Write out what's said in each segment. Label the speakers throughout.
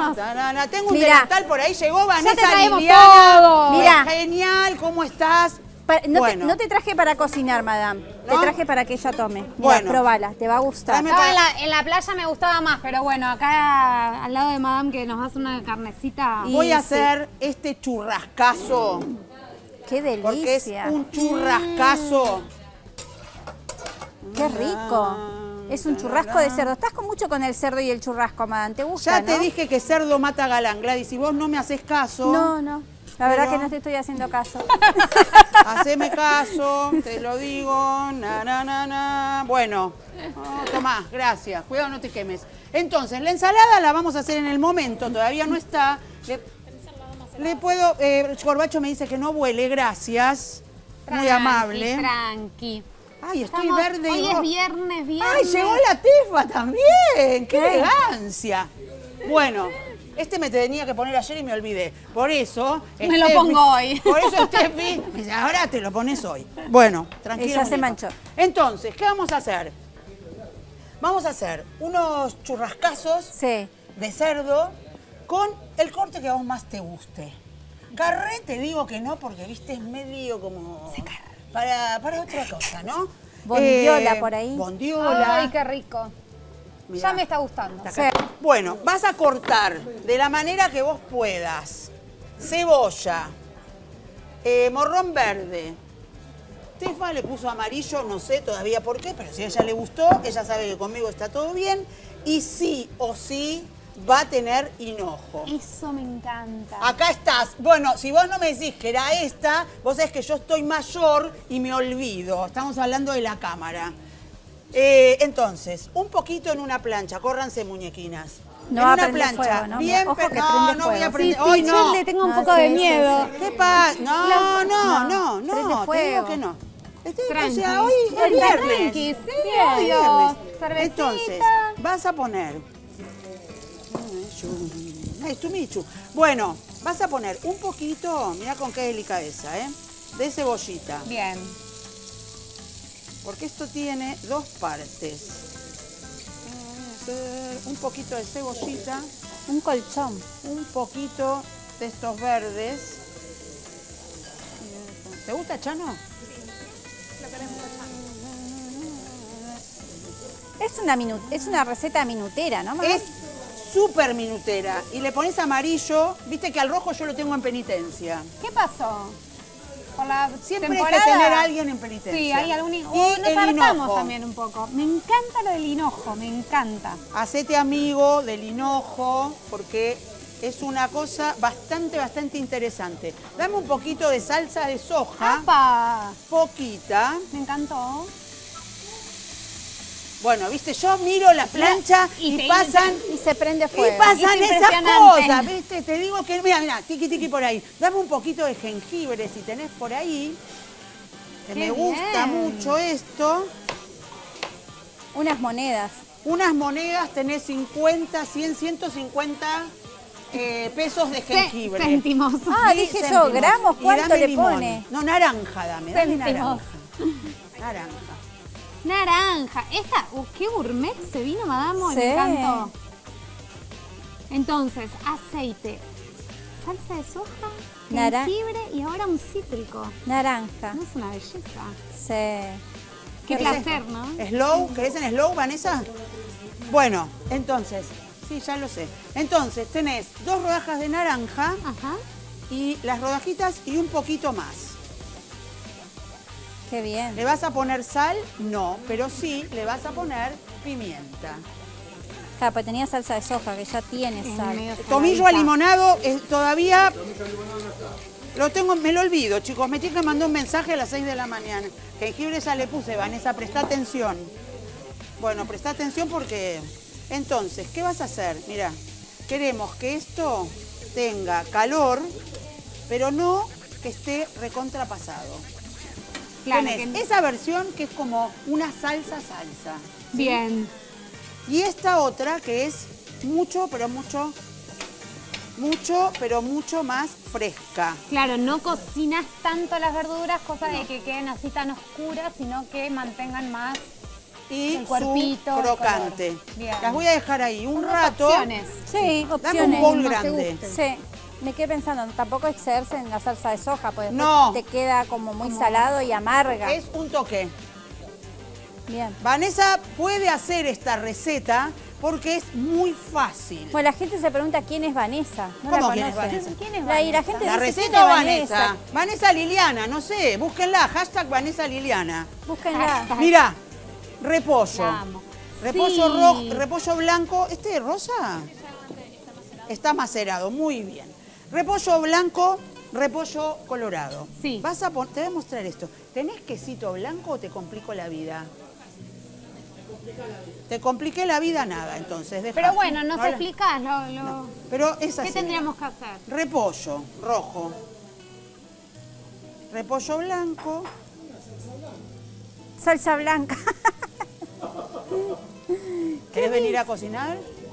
Speaker 1: Vamos.
Speaker 2: Tengo un delantal por ahí, llegó Vanessa.
Speaker 1: Ya te traemos
Speaker 2: Liliana.
Speaker 1: todo.
Speaker 2: Mirá. Genial, ¿cómo estás?
Speaker 3: No te traje para cocinar, madame.
Speaker 2: ¿No?
Speaker 3: Te traje para que ella tome. Mirá,
Speaker 2: Bueno.
Speaker 3: probala, te va a gustar.
Speaker 1: En la playa me gustaba más, pero bueno, acá al lado de Madame que nos hace una carnecita.
Speaker 2: Voy a hacer este churrascazo.
Speaker 3: ¡Qué delicia!
Speaker 2: Porque es un churrascazo.
Speaker 3: ¡Qué rico! Es un churrasco de cerdo. Estás mucho con el cerdo y el churrasco, madame. ¿Te gusta,
Speaker 2: Ya te dije que cerdo mata galán, Gladys. Si vos no me haces caso...
Speaker 3: No. La verdad que no te estoy haciendo caso.
Speaker 2: Haceme caso, te lo digo. Bueno, tomá, gracias. Cuidado, no te quemes. Entonces, la ensalada la vamos a hacer en el momento. Todavía no está. Le puedo... Corbacho me dice que no huele, gracias. Muy amable.
Speaker 1: Tranqui.
Speaker 2: Ay, estoy verde.
Speaker 1: Hoy es viernes.
Speaker 2: Ay, llegó la Tefa también. ¡Qué elegancia! Bueno, este me tenía que poner ayer y me olvidé. Por eso...
Speaker 1: Me lo pongo hoy.
Speaker 2: Por eso Steffi me dice, ahora te lo pones hoy. Bueno, tranquilo.
Speaker 3: Ella se manchó.
Speaker 2: Entonces, ¿qué vamos a hacer? Vamos a hacer unos churrascazos de cerdo con el corte que a vos más te guste. Carré te digo que no, porque viste, es medio como... Para otra cosa, ¿no?
Speaker 3: Bondiola por ahí.
Speaker 2: Bondiola.
Speaker 1: Ay, qué rico.
Speaker 2: Mirá.
Speaker 1: Ya me está gustando.
Speaker 2: Bueno, vas a cortar de la manera que vos puedas. Cebolla, morrón verde. Tefa le puso amarillo, no sé todavía por qué, pero si a ella le gustó, ella sabe que conmigo está todo bien. Y sí o sí va a tener hinojo.
Speaker 1: Eso me encanta.
Speaker 2: Acá estás. Bueno, si vos no me decís que era esta, vos sabés que yo estoy mayor y me olvido. Estamos hablando de la cámara. Entonces, un poquito en una plancha, córranse muñequinas.
Speaker 3: No
Speaker 2: en
Speaker 3: va a
Speaker 2: una
Speaker 3: prender
Speaker 2: plancha,
Speaker 3: fuego, ¿no?
Speaker 2: bien,
Speaker 3: Ojo que
Speaker 2: no,
Speaker 3: prende
Speaker 2: no voy a
Speaker 3: fuego.
Speaker 2: prender.
Speaker 1: Sí,
Speaker 2: Hoy no.
Speaker 1: yo le tengo un poco de miedo.
Speaker 2: ¿Qué pasa? No,
Speaker 3: prende
Speaker 2: te digo
Speaker 3: fuego.
Speaker 2: que no.
Speaker 1: Tranqui.
Speaker 2: O sea, hoy es viernes.
Speaker 1: Tranqui, sí,
Speaker 2: Hoy es
Speaker 1: obvio.
Speaker 2: viernes.
Speaker 1: Cervecita.
Speaker 2: Entonces, vas a poner... Ay, tu Michu. Bueno, vas a poner un poquito, mira con qué delicadeza, de cebollita.
Speaker 1: Bien.
Speaker 2: Porque esto tiene dos partes. Un poquito de cebollita.
Speaker 3: Un colchón.
Speaker 2: Un poquito de estos verdes. ¿Te gusta, Chano?
Speaker 1: Sí, lo queremos Chano.
Speaker 3: Es una receta minutera, ¿no, mamá?
Speaker 2: Es súper minutera. Y le pones amarillo. Viste que al rojo yo lo tengo en penitencia.
Speaker 1: ¿Qué pasó? Por la
Speaker 2: Siempre
Speaker 1: temporada.
Speaker 2: hay que tener a alguien en penitencia.
Speaker 1: Sí, hay algún...
Speaker 2: Y
Speaker 1: nos
Speaker 2: el
Speaker 1: hartamos
Speaker 2: hinojo.
Speaker 1: también un poco. Me encanta lo del hinojo, me encanta.
Speaker 2: Hacete amigo del hinojo, porque es una cosa bastante interesante. Dame un poquito de salsa de soja.
Speaker 1: ¡Apa!
Speaker 2: Poquita.
Speaker 1: Me encantó.
Speaker 2: Bueno, viste, yo miro la plancha y pasan...
Speaker 3: Y se prende fuego.
Speaker 2: Y pasan
Speaker 1: Es
Speaker 2: esas
Speaker 1: impresionante.
Speaker 2: cosas, ¿viste? Te digo que, mira, tiqui por ahí. Dame un poquito de jengibre si tenés por ahí. Que
Speaker 1: Qué
Speaker 2: me gusta
Speaker 1: bien.
Speaker 2: mucho esto.
Speaker 3: Unas monedas.
Speaker 2: Unas monedas tenés 50, 100, 150 pesos de jengibre.
Speaker 1: Céntimos.
Speaker 3: Ah, dije yo,
Speaker 2: Céntimos.
Speaker 3: gramos,
Speaker 2: Y
Speaker 3: ¿cuánto
Speaker 2: dame
Speaker 3: le
Speaker 2: limón.
Speaker 3: pone?
Speaker 2: No, naranja dame
Speaker 1: Céntimos.
Speaker 2: naranja. Naranja.
Speaker 1: Naranja. Esta, qué gourmet se vino, madame,
Speaker 3: Sí.
Speaker 1: me encantó. Entonces, aceite, salsa de soja, jengibre y ahora un cítrico.
Speaker 3: Naranja.
Speaker 1: No es una belleza.
Speaker 3: Sí.
Speaker 1: Qué
Speaker 2: ¿Querés
Speaker 1: placer, ¿no?
Speaker 2: ¿Slow? ¿Querés en slow, Vanessa? Bueno, entonces, sí, ya lo sé. Entonces, tenés 2 rodajas de naranja
Speaker 1: Ajá.
Speaker 2: y las rodajitas y un poquito más.
Speaker 3: Qué bien.
Speaker 2: ¿Le vas a poner sal? No, pero sí le vas a poner pimienta.
Speaker 3: Claro, pues tenía salsa de soja, que ya tiene sal.
Speaker 1: medio
Speaker 2: Tomillo
Speaker 1: saladita.
Speaker 2: alimonado todavía lo tengo, me lo olvido, chicos. Me tiene que mandar un mensaje a las 6 de la mañana. Jengibre ya le puse, Vanessa, presta atención. Bueno, presta atención porque... Entonces, ¿qué vas a hacer? Mira, queremos que esto tenga calor, pero no que esté recontrapasado.
Speaker 1: Claro,
Speaker 2: Tenés
Speaker 1: que-
Speaker 2: esa versión que es como una salsa. ¿Sí?
Speaker 1: Bien.
Speaker 2: Y esta otra que es mucho más fresca.
Speaker 1: Claro, no cocinas tanto las verduras, cosa de que queden así tan oscuras, sino que mantengan más
Speaker 2: y
Speaker 1: El cuerpito,
Speaker 2: su
Speaker 1: el
Speaker 2: crocante.
Speaker 1: color. Bien.
Speaker 2: Las voy a dejar ahí un
Speaker 1: Unas
Speaker 2: rato.
Speaker 1: opciones.
Speaker 3: Sí,
Speaker 2: Dame un
Speaker 3: opciones.
Speaker 2: bowl
Speaker 1: más te
Speaker 2: grande.
Speaker 1: guste.
Speaker 3: Sí, me quedé pensando, tampoco excederse en la salsa de soja, porque después
Speaker 2: No.
Speaker 3: te queda como muy salado y amarga.
Speaker 2: Es un toque.
Speaker 3: Bien.
Speaker 2: Vanessa puede hacer esta receta porque es muy fácil.
Speaker 3: Pues la gente se pregunta quién es Vanessa. No
Speaker 2: ¿Cómo
Speaker 3: la
Speaker 2: quién es
Speaker 3: conoce.
Speaker 2: Vanessa?
Speaker 1: ¿Quién es
Speaker 3: Y la
Speaker 1: Vanessa?
Speaker 3: gente
Speaker 2: ¿La
Speaker 3: dice, ¿quién
Speaker 2: receta o
Speaker 3: es
Speaker 2: Vanessa? Vanessa Liliana, no sé, búsquenla, hashtag Vanessa Liliana.
Speaker 3: Búsquenla.
Speaker 2: Mirá, repollo.
Speaker 1: La amo.
Speaker 2: Repollo
Speaker 1: Sí.
Speaker 2: rojo, repollo blanco. ¿Este es rosa? Está macerado, muy bien. Repollo blanco, repollo colorado.
Speaker 1: Sí.
Speaker 2: Vas a te voy a mostrar esto. ¿Tenés quesito blanco o te complico la vida? Te compliqué la vida nada, entonces. Dejá.
Speaker 1: Pero bueno, nos
Speaker 2: No la-
Speaker 1: explicás
Speaker 2: Pero es así.
Speaker 1: ¿Qué tendríamos que hacer?
Speaker 2: Repollo rojo. Repollo blanco.
Speaker 3: Salsa blanca.
Speaker 2: ¿Querés venir a cocinar?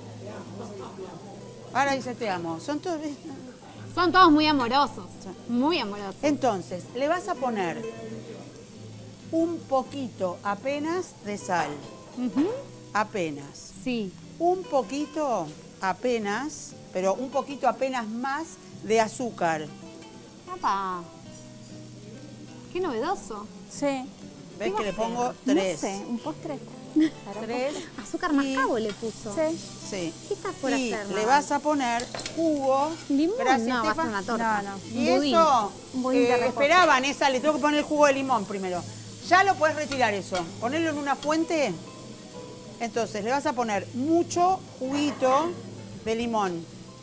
Speaker 2: Ahora dice te amo. Son todos...
Speaker 1: Son todos muy amorosos. Muy amorosos.
Speaker 2: Entonces, le vas a poner un poquito apenas de sal. Apenas.
Speaker 1: Sí.
Speaker 2: Un poquito apenas, pero un poquito apenas más de azúcar.
Speaker 1: Papá. Qué novedoso.
Speaker 3: Sí.
Speaker 2: ¿Ves que le pongo
Speaker 3: No
Speaker 2: 3?
Speaker 3: sé, un postre.
Speaker 2: 3.
Speaker 1: Azúcar mascabo le puso.
Speaker 3: Sí.
Speaker 2: Sí.
Speaker 1: ¿Qué estás por
Speaker 2: y
Speaker 1: hacer,
Speaker 2: le
Speaker 1: mamá?
Speaker 2: vas a poner jugo.
Speaker 1: ¿Limón?
Speaker 2: Gracias,
Speaker 1: No, va a
Speaker 2: Estefa.
Speaker 1: ser una torta.
Speaker 3: No, no.
Speaker 2: Y
Speaker 1: Un budín.
Speaker 2: eso,
Speaker 1: Un budín de repollo.
Speaker 2: esperá, Vanessa, le tengo que poner el jugo de limón primero. Ya lo puedes retirar eso. Ponerlo en una fuente. Entonces, le vas a poner mucho juguito de limón.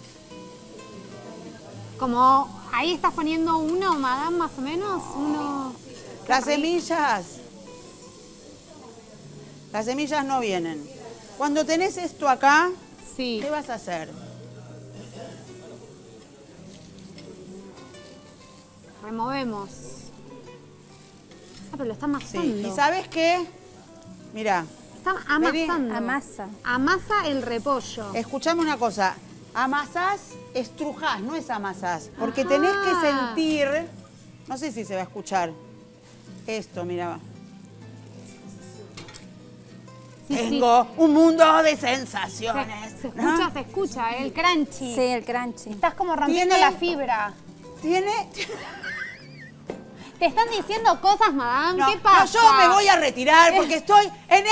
Speaker 1: Como ahí estás poniendo uno, madame, más o menos. Uno.
Speaker 2: Las semillas. Las semillas no vienen. Cuando tenés esto acá,
Speaker 1: Sí.
Speaker 2: ¿qué vas a hacer?
Speaker 1: Removemos. Ah, pero lo está
Speaker 2: Sí.
Speaker 1: amasando.
Speaker 2: ¿Y sabes qué? Mirá,
Speaker 1: Está
Speaker 2: Vení,
Speaker 1: amasando.
Speaker 3: amasa.
Speaker 1: Amasa el repollo.
Speaker 2: escuchame una cosa. Amasás, estrujás, no es amasás. Porque tenés que
Speaker 1: Ajá.
Speaker 2: sentir, no sé si se va a escuchar, esto, mira.
Speaker 1: Sí, sí.
Speaker 2: Tengo un mundo de
Speaker 1: Se,
Speaker 2: sensaciones.
Speaker 1: se
Speaker 2: ¿no?
Speaker 1: escucha, se escucha, el crunchy.
Speaker 3: Sí, el crunchy.
Speaker 1: Estás como rompiendo
Speaker 2: Tiene-
Speaker 1: la fibra.
Speaker 2: Tiene...
Speaker 1: Te están diciendo cosas, madame.
Speaker 2: No,
Speaker 1: ¿Qué pasa?
Speaker 2: no, yo me voy a retirar porque estoy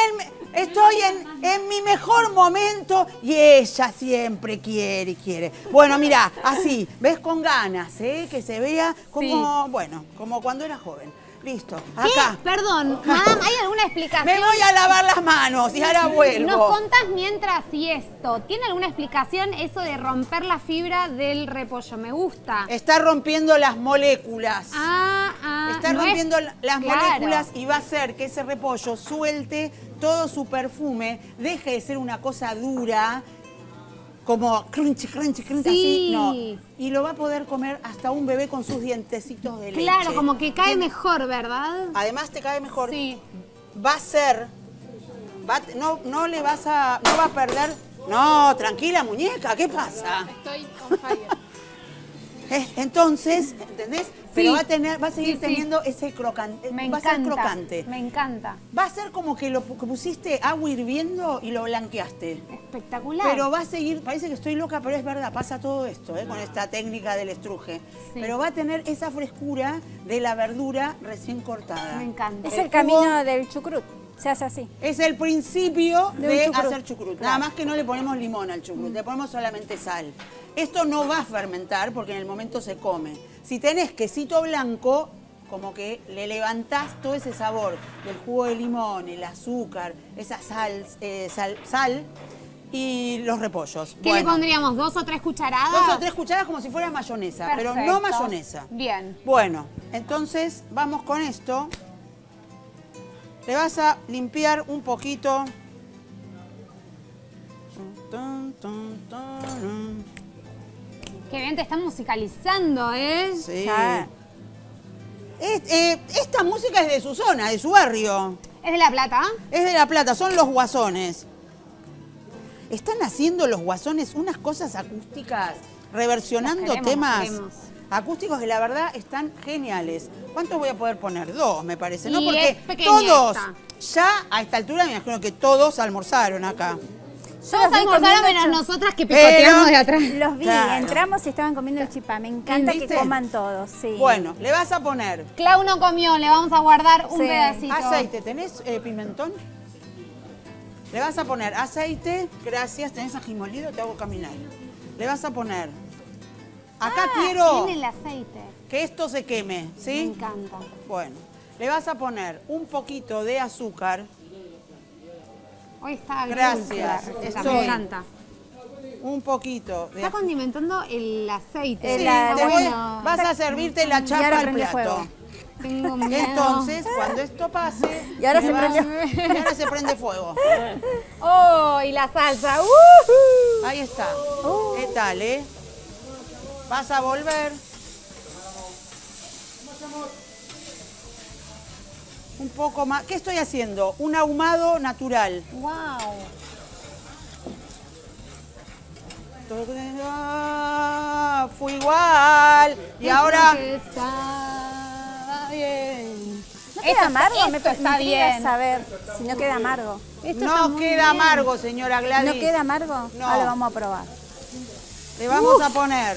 Speaker 2: en mi mejor momento y ella siempre quiere. Bueno, mira, así, ves con ganas, ¿eh? Que se vea como, bueno, como cuando era joven. Listo,
Speaker 1: ¿Qué?
Speaker 2: acá.
Speaker 1: Perdón, madame, ¿hay alguna explicación?
Speaker 2: Me voy a lavar las manos y ahora vuelvo.
Speaker 1: Nos contás mientras y esto. ¿Tiene alguna explicación eso de romper la fibra del repollo? Me gusta.
Speaker 2: Está rompiendo las moléculas. Está
Speaker 1: no es-
Speaker 2: rompiendo las
Speaker 1: claro.
Speaker 2: moléculas y va a hacer que ese repollo suelte todo su perfume, deje de ser una cosa dura, como crunchy,
Speaker 1: Sí.
Speaker 2: así. No. Y lo va a poder comer hasta un bebé con sus dientecitos de leche.
Speaker 1: Claro, como que cae
Speaker 2: Tiene-
Speaker 1: mejor, ¿verdad?
Speaker 2: Además te cae mejor.
Speaker 1: Sí.
Speaker 2: Va a ser, no le vas a, no va a perder. No, tranquila muñeca, ¿qué pasa?
Speaker 1: Estoy on fire.
Speaker 2: Entonces, ¿entendés? Pero va a seguir
Speaker 1: Sí, sí.
Speaker 2: teniendo ese crocante.
Speaker 1: Me
Speaker 2: va
Speaker 1: encanta.
Speaker 2: a ser crocante.
Speaker 1: Me encanta.
Speaker 2: Va a ser como que lo que pusiste agua hirviendo y lo blanqueaste.
Speaker 1: Espectacular.
Speaker 2: Pero va a seguir, parece que estoy loca, pero es verdad, pasa todo esto, con esta técnica del estruje.
Speaker 1: Sí.
Speaker 2: Pero va a tener esa frescura de la verdura recién cortada.
Speaker 1: Me encanta.
Speaker 3: Es
Speaker 2: El
Speaker 3: el
Speaker 2: jugo-
Speaker 3: camino del chucrut. Se hace así.
Speaker 2: Es el principio
Speaker 3: De
Speaker 2: de
Speaker 3: un chucrut.
Speaker 2: hacer chucrut. Nada más que no le ponemos limón al chucrut, le ponemos solamente sal. Esto no va a fermentar porque en el momento se come. Si tenés quesito blanco, como que le levantás todo ese sabor del jugo de limón, el azúcar, esa sal y los repollos.
Speaker 1: ¿Qué le pondríamos? ¿2 o 3 cucharadas?
Speaker 2: 2 o 3 cucharadas como si fuera mayonesa, pero
Speaker 1: Perfecto.
Speaker 2: no mayonesa.
Speaker 1: Bien.
Speaker 2: Bueno, entonces vamos con esto. Le vas a limpiar un poquito.
Speaker 1: Qué bien te están musicalizando, ¿eh?
Speaker 2: Sí.
Speaker 3: Ya.
Speaker 2: Esta música es de su zona, de su barrio.
Speaker 1: ¿Es de La Plata?
Speaker 2: Es de La Plata, son los Guasones. Están haciendo los Guasones unas cosas acústicas, reversionando
Speaker 1: Los queremos,
Speaker 2: temas
Speaker 1: queremos.
Speaker 2: acústicos que la verdad están geniales. ¿Cuántos voy a poder poner? 2, me parece, ¿no?
Speaker 1: Y
Speaker 2: Porque
Speaker 1: es pequeña
Speaker 2: todos,
Speaker 1: esta.
Speaker 2: Ya a esta altura me imagino que todos almorzaron acá.
Speaker 1: Todos almorzaron menos nosotras que picoteamos de atrás.
Speaker 3: Los vi,
Speaker 2: Claro.
Speaker 3: entramos y estaban comiendo el chipá. Me encanta que
Speaker 2: ¿Viste?
Speaker 3: coman todos, sí.
Speaker 2: Bueno, le vas a poner
Speaker 1: Clau no comió, le vamos a guardar un
Speaker 3: Sí.
Speaker 1: pedacito.
Speaker 2: aceite. ¿Tenés pimentón? Le vas a poner aceite. Gracias. ¿Tenés ají molido? Te hago caminar. Le vas a poner. Acá quiero
Speaker 1: Tiene el aceite.
Speaker 2: que esto se queme,
Speaker 1: Me
Speaker 2: ¿sí?
Speaker 1: encanta.
Speaker 2: Bueno, le vas a poner un poquito de azúcar.
Speaker 1: Hoy está
Speaker 2: Gracias.
Speaker 1: agridulce la receta,
Speaker 2: Estoy.
Speaker 1: me encanta.
Speaker 2: Un poquito de
Speaker 1: Está condimentando el aceite.
Speaker 2: Sí,
Speaker 3: La-
Speaker 2: te voy-
Speaker 1: bueno.
Speaker 2: vas a servirte la
Speaker 3: ahora
Speaker 2: chapa al
Speaker 3: prende
Speaker 2: plato.
Speaker 3: fuego.
Speaker 1: Tengo miedo.
Speaker 2: Entonces, cuando esto pase...
Speaker 3: Y ahora
Speaker 2: le
Speaker 3: se
Speaker 2: vas-
Speaker 3: prendió.
Speaker 2: y ahora se prende fuego.
Speaker 1: ¡Oh! Y la salsa.
Speaker 2: Ahí está. ¿Qué tal, Vas a volver. Un poco más. ¿Qué estoy haciendo? Un ahumado natural.
Speaker 1: ¡Wow!
Speaker 2: Fue igual. Y ahora...
Speaker 1: Está bien.
Speaker 3: ¿No queda amargo?
Speaker 1: esto
Speaker 3: Me
Speaker 1: está
Speaker 3: intriga
Speaker 1: bien.
Speaker 3: saber si no queda amargo.
Speaker 1: Esto está
Speaker 2: No
Speaker 1: muy
Speaker 2: queda
Speaker 1: bien.
Speaker 2: amargo, señora Gladys.
Speaker 3: ¿No queda amargo?
Speaker 2: No.
Speaker 3: Ahora vamos a probar.
Speaker 2: Le vamos a poner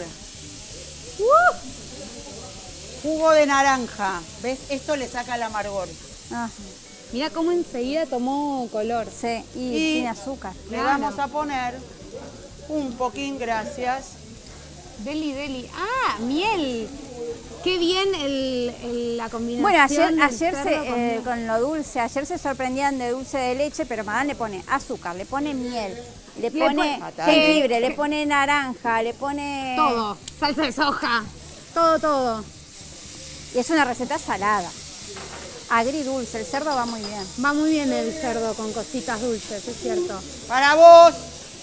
Speaker 2: jugo de naranja. ¿Ves? Esto le saca el amargor.
Speaker 3: Ah,
Speaker 1: Mira cómo enseguida tomó color.
Speaker 3: sí, y
Speaker 2: Y
Speaker 3: tiene azúcar.
Speaker 2: Le
Speaker 1: Claro.
Speaker 2: vamos a poner un poquín, gracias.
Speaker 1: Deli, deli. ¡Ah! Miel. Qué bien la combinación.
Speaker 3: Bueno, ayer
Speaker 1: del cerdo
Speaker 3: con lo dulce, ayer se sorprendían de dulce de leche, pero Madame le pone azúcar, le pone miel, le pone
Speaker 2: pone-
Speaker 3: jengibre, le pone naranja, le pone...
Speaker 1: todo. Salsa de soja. Todo, todo.
Speaker 3: Y es una receta salada. Agridulce, el cerdo va muy bien.
Speaker 1: Va muy bien el cerdo con cositas dulces, es cierto.
Speaker 2: Para vos.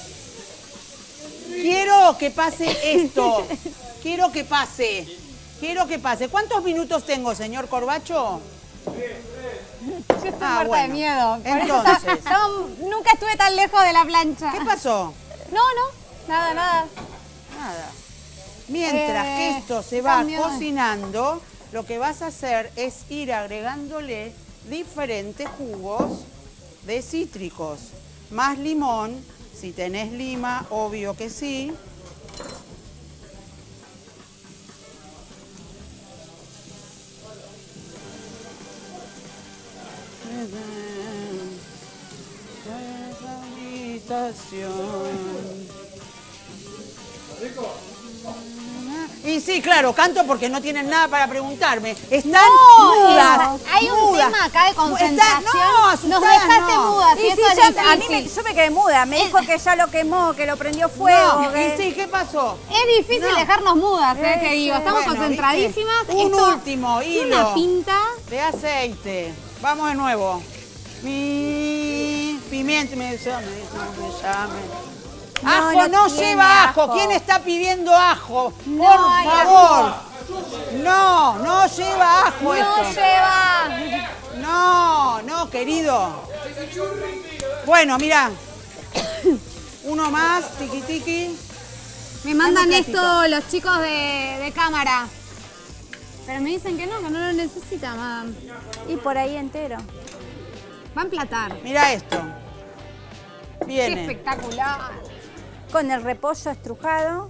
Speaker 2: Quiero que pase esto. Quiero que pase. Quiero que pase. ¿Cuántos minutos tengo, señor Corbacho?
Speaker 1: Yo estoy
Speaker 2: Ah,
Speaker 1: muerta
Speaker 2: bueno.
Speaker 1: de miedo. Por eso
Speaker 2: Entonces.
Speaker 1: nunca estuve tan lejos de la plancha.
Speaker 2: ¿Qué pasó?
Speaker 1: No, nada.
Speaker 2: Nada. Mientras que esto se va
Speaker 1: cambio de-
Speaker 2: cocinando, lo que vas a hacer es ir agregándole diferentes jugos de cítricos. Más limón, si tenés lima, obvio que sí. Y sí, claro, canto porque no tienen nada para preguntarme. Están mudas.
Speaker 1: Hay un
Speaker 2: mudas.
Speaker 1: tema acá de concentración.
Speaker 2: No,
Speaker 1: Nos
Speaker 2: asustadas
Speaker 1: dejaste
Speaker 2: no.
Speaker 1: mudas.
Speaker 3: Y
Speaker 1: Y
Speaker 3: sí,
Speaker 1: eso es
Speaker 3: a mí
Speaker 1: difícil.
Speaker 3: yo me quedé muda, me dijo que ya lo quemó, que lo prendió fuego.
Speaker 2: No,
Speaker 3: que-
Speaker 2: y sí, ¿qué pasó?
Speaker 1: Es difícil
Speaker 2: No.
Speaker 1: dejarnos mudas, te digo. Estamos
Speaker 2: Bueno,
Speaker 1: concentradísimas.
Speaker 2: ¿viste? Un
Speaker 1: Esto
Speaker 2: último
Speaker 1: tiene
Speaker 2: hilo.
Speaker 1: una pinta.
Speaker 2: De aceite. Vamos de nuevo. Mi pimienta, me llame.
Speaker 3: No,
Speaker 2: Ajo
Speaker 3: no
Speaker 2: no
Speaker 3: tiene
Speaker 2: lleva ajo.
Speaker 3: ajo.
Speaker 2: ¿Quién está pidiendo ajo?
Speaker 1: No
Speaker 2: Por
Speaker 1: hay
Speaker 2: favor. No lleva ajo
Speaker 1: No
Speaker 2: esto.
Speaker 1: lleva.
Speaker 2: No, querido. Bueno, mira. Uno más, tiki tiki.
Speaker 1: Me mandan
Speaker 2: Dame un
Speaker 1: esto
Speaker 2: platito.
Speaker 1: los chicos de cámara. Pero me dicen que no lo necesita, madame.
Speaker 3: Y por ahí entero.
Speaker 1: Va a emplatar.
Speaker 2: Mira esto.
Speaker 1: Qué
Speaker 2: Viene.
Speaker 3: Ah,
Speaker 1: espectacular.
Speaker 3: Con el repollo estrujado.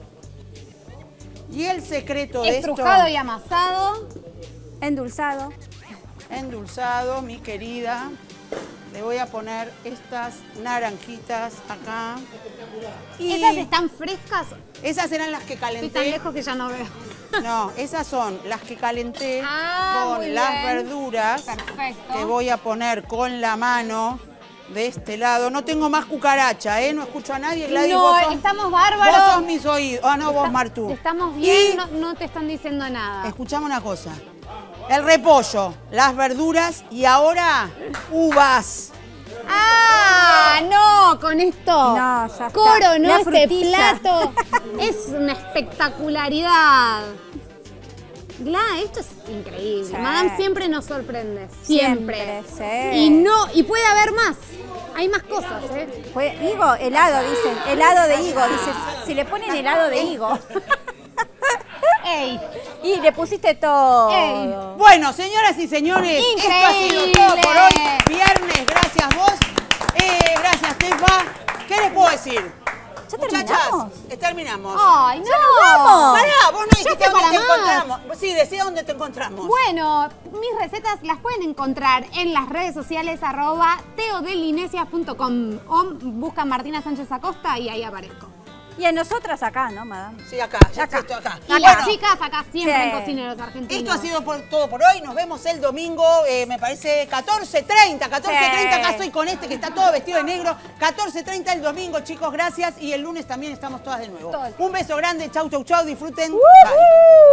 Speaker 2: Y el secreto de
Speaker 1: Estrujado
Speaker 2: esto,
Speaker 1: y amasado.
Speaker 3: Endulzado.
Speaker 2: endulzado, mi querida. Le voy a poner estas naranjitas acá. Y
Speaker 1: ¿Esas están frescas?
Speaker 2: esas eran las que
Speaker 1: Estoy tan
Speaker 2: calenté.
Speaker 1: lejos que ya no veo.
Speaker 2: No, esas son las que calenté
Speaker 1: Ah, muy
Speaker 2: con las
Speaker 1: bien.
Speaker 2: verduras
Speaker 1: Perfecto.
Speaker 2: que voy a poner con la mano de este lado. No tengo más cucaracha, ¿eh? No escucho a nadie. Gladys,
Speaker 1: No,
Speaker 2: vos sos-
Speaker 1: estamos
Speaker 2: Vos
Speaker 1: bárbaros.
Speaker 2: sos mis oídos. Ah, no, vos, Martú.
Speaker 1: Estamos bien,
Speaker 2: Y
Speaker 1: no te están diciendo nada.
Speaker 2: escuchame una cosa. El repollo, las verduras y ahora uvas.
Speaker 1: ¡Ah! No, con esto.
Speaker 3: No, ya está.
Speaker 1: Coro, ¿no?
Speaker 3: La
Speaker 1: Este
Speaker 3: frutilla.
Speaker 1: plato es una espectacularidad. Gla, esto es increíble.
Speaker 3: Sí.
Speaker 1: Madame siempre nos sorprende. Siempre.
Speaker 3: Siempre, sí.
Speaker 1: Y puede haber más. Hay más cosas, ¿eh?
Speaker 3: Fue higo, helado, dicen. Helado de higo, dice. Si le ponen helado de higo.
Speaker 1: ¡Ey!
Speaker 3: Y le pusiste todo.
Speaker 1: Ey.
Speaker 2: Bueno, señoras y señores, esto ha sido todo por hoy. Viernes, gracias vos. Gracias, Tefa. ¿Qué les puedo decir?
Speaker 3: ¿Ya
Speaker 2: Muchachas,
Speaker 3: terminamos?
Speaker 2: terminamos.
Speaker 1: ¡Ay, no!
Speaker 3: vamos!
Speaker 2: Pará, vos no dijiste
Speaker 1: estoy
Speaker 2: dónde
Speaker 1: para
Speaker 2: te
Speaker 1: más.
Speaker 2: encontramos. Sí, decía dónde te encontramos.
Speaker 1: Bueno, mis recetas las pueden encontrar en las redes sociales @teodelinesias.com o buscan Martina Sánchez Acosta y ahí aparezco.
Speaker 3: Y a nosotras acá, ¿no, madame?
Speaker 2: Sí, acá, ya
Speaker 3: Acá.
Speaker 2: estoy acá.
Speaker 1: Y las chicas acá siempre
Speaker 3: Sí.
Speaker 1: en Cocineros Argentinos.
Speaker 2: Esto ha sido todo por hoy. Nos vemos el domingo, me parece 14:30. 14:30
Speaker 3: Sí.
Speaker 2: acá estoy con este que está todo vestido de negro. 14:30 el domingo, chicos, gracias. Y el lunes también estamos todas de nuevo.
Speaker 1: Todo.
Speaker 2: Un beso grande. Chau, chau, chau. Disfruten.
Speaker 3: ¡Woohoo!
Speaker 2: Bye.